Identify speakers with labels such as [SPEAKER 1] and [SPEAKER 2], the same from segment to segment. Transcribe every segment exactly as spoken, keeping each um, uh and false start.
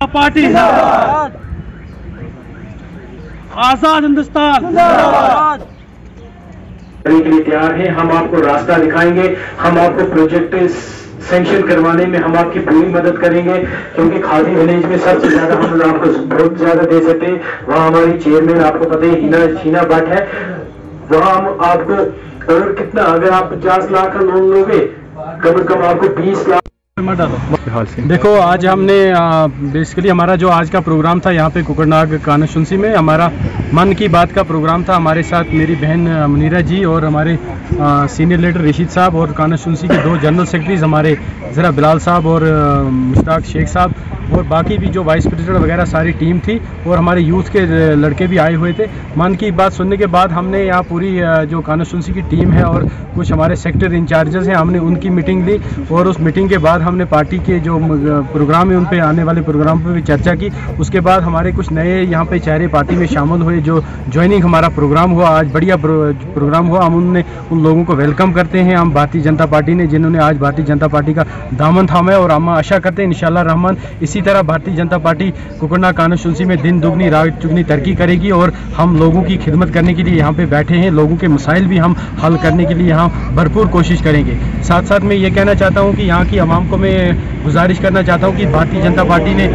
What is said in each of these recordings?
[SPEAKER 1] Party, आजाद हिंदुस्तान
[SPEAKER 2] के लिए तैयार हैं। हम आपको रास्ता दिखाएंगे, हम आपको प्रोजेक्ट सैंक्शन करवाने में हम आपकी पूरी मदद करेंगे, क्योंकि खादी विलेज में सबसे ज्यादा हम आपको बहुत ज्यादा दे सकते हैं। वहाँ हमारी चेयरमैन आपको पता है हिना शीना भट्ट है, वहाँ हम आपको और कितना अगर आप पचास लाख का लोन लोगे कम से कम आपको बीस लाख।
[SPEAKER 1] देखो आज हमने बेसिकली हमारा जो आज का प्रोग्राम था यहाँ पे कुकरनाग कानूशुंसी में हमारा मन की बात का प्रोग्राम था। हमारे साथ मेरी बहन मुनीरा जी और हमारे आ, सीनियर लीडर रशीद साहब और कानूशुंसी के दो जनरल सेक्रेटरीज हमारे ज़रा बिलाल साहब और मुश्ताक शेख साहब और बाकी भी जो वाइस प्रेसिडेंट वगैरह सारी टीम थी और हमारे यूथ के लड़के भी आए हुए थे। मन की बात सुनने के बाद हमने यहाँ पूरी जो कानूशुंसी की टीम है और कुछ हमारे सेक्टर इंचार्जेस हैं, हमने उनकी मीटिंग ली और उस मीटिंग के बाद हमने पार्टी के जो प्रोग्राम है उन पे आने वाले प्रोग्राम पर भी चर्चा की। उसके बाद हमारे कुछ नए यहाँ पे चेहरे पार्टी में शामिल हुए, जो ज्वाइनिंग हमारा प्रोग्राम हुआ आज बढ़िया प्रोग्राम हुआ। हम उनने उन लोगों को वेलकम करते हैं हम भारतीय जनता पार्टी ने, जिन्होंने आज भारतीय जनता पार्टी का दामन थामा है और हम आशा करते हैं इंशाल्लाह रहमान इसी तरह भारतीय जनता पार्टी कुकरनाग कानूशुंसी में दिन दुगनी रात चुगनी तरक्की करेगी और हम लोगों की खिदमत करने के लिए यहाँ पे बैठे हैं। लोगों के मसाइल भी हम हल करने के लिए यहाँ भरपूर कोशिश करेंगे। साथ साथ मैं ये कहना चाहता हूँ कि यहाँ की आवाम को मैं गुजारिश करना चाहता हूँ कि भारतीय जनता पार्टी ने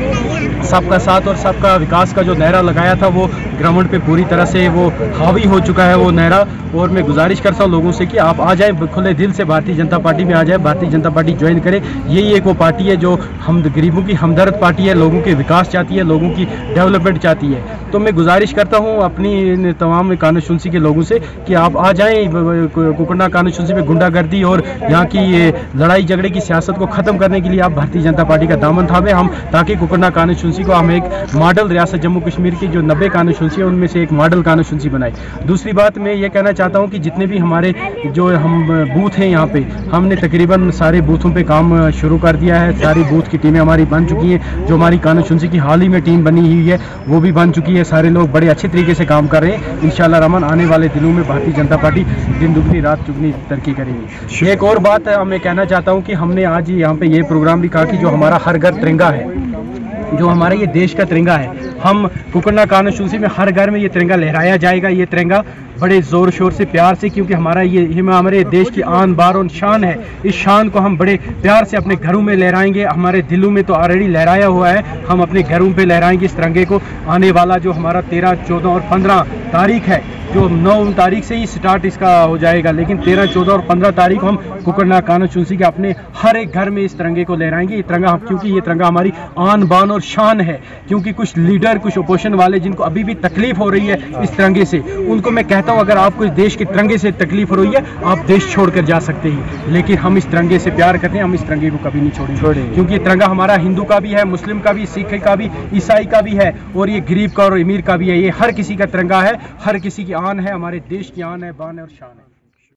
[SPEAKER 1] सबका साथ और सबका विकास का जो नारा लगाया था वो ग्राउंड पे पूरी तरह से वो हावी हो चुका है वो नारा। और मैं गुजारिश करता हूँ लोगों से कि आप आ जाएं, खुले दिल से भारतीय जनता पार्टी में आ जाएं, भारतीय जनता पार्टी ज्वाइन करें। यही एक वो पार्टी है जो हम गरीबों की हमदर्द पार्टी है, लोगों के विकास चाहती है, लोगों की डेवलपमेंट चाहती है। तो मैं गुजारिश करता हूँ अपनी तमाम कानूशुंसी के लोगों से कि आप आ जाएँ कुकरनाग कानूशुंसी में गुंडागर्दी और यहाँ की लड़ाई झगड़े की सियासत को ख़त्म करने के लिए आप भारतीय जनता पार्टी का दामन थामे हम, ताकि कुकरनाग कानूशुंसी को हम एक मॉडल रियासत जम्मू कश्मीर की जो नब्बे कानूशुंसी है उनमें से एक मॉडल कानूशुंसी बनाए। दूसरी बात मैं ये कहना चाहता हूँ कि जितने भी हमारे जो हम बूथ हैं यहाँ पे हमने तकरीबन सारे बूथों पे काम शुरू कर दिया है। सारी बूथ की टीमें हमारी बन चुकी हैं। जो हमारी कानूशुंसी की हाल ही में टीम बनी हुई है वो भी बन चुकी है। सारे लोग बड़े अच्छे तरीके से काम कर रहे हैं। इंशाल्लाह रहमान आने वाले दिनों में भारतीय जनता पार्टी दिन दुगनी रात चुगनी तरक्की करेगी। एक और बात है मैं कहना चाहता हूँ कि हमने आज यहाँ पे ये प्रोग्राम भी कहा कि जो हमारा हर घर तिरंगा है, जो हमारा ये देश का तिरंगा है, हम कुकरनाग कानूशुंसी में हर घर में ये तिरंगा लहराया जाएगा। ये तिरंगा बड़े ज़ोर शोर से प्यार से, क्योंकि हमारा ये हमारे देश की आन बार और शान है, इस शान को हम बड़े प्यार से अपने घरों में लहराएंगे। हमारे दिलों में तो ऑलरेडी लहराया हुआ है, हम अपने घरों पे लहराएंगे इस तिरंगे को। आने वाला जो हमारा तेरह चौदह और पंद्रह तारीख है, जो नौ तारीख से ही स्टार्ट इसका हो जाएगा, लेकिन तेरह चौदह और पंद्रह तारीख को हम कुकरनाग कानूशुंसी के अपने हर एक घर में इस तिरंगे को लहराएंगे। ये तिरंगा, क्योंकि ये तिरंगा हमारी आन बान और शान है। क्योंकि कुछ लीडर, कुछ अपोजिशन वाले जिनको अभी भी तकलीफ हो रही है इस तिरंगे से, उनको मैं कहता हूँ अगर आपको इस देश के तिरंगे से तकलीफ हो रही है आप देश छोड़कर जा सकते हैं, लेकिन हम इस तिरंगे से प्यार करते हैं, हम इस तिरंगे को कभी नहीं छोड़ेंगे। क्योंकि ये तिरंगा हमारा हिंदू का भी है, मुस्लिम का भी, सिख का भी, ईसाई का भी है और ये गरीब का और अमीर का भी है। ये हर किसी का तिरंगा है, हर किसी की आन है, हमारे देश की आन है, बान है और शान है।